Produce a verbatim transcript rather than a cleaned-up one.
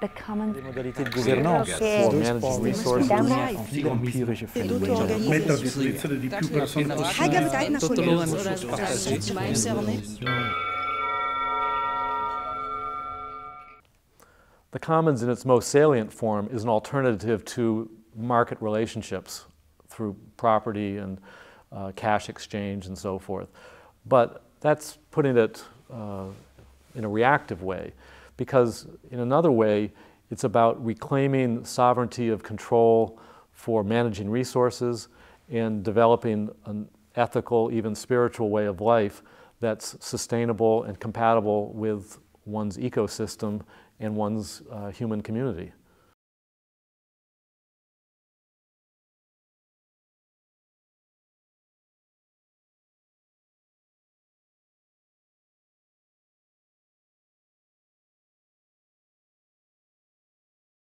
the commons. Les modalités de gouvernance pour managing resources. حاجة بتاعتنا كلنا. The commons in its most salient form is an alternative to market relationships through property and uh, cash exchange and so forth. But that's putting it uh, in a reactive way, because in another way, it's about reclaiming sovereignty of control for managing resources and developing an ethical, even spiritual way of life that's sustainable and compatible with one's ecosystem and one's uh, human community.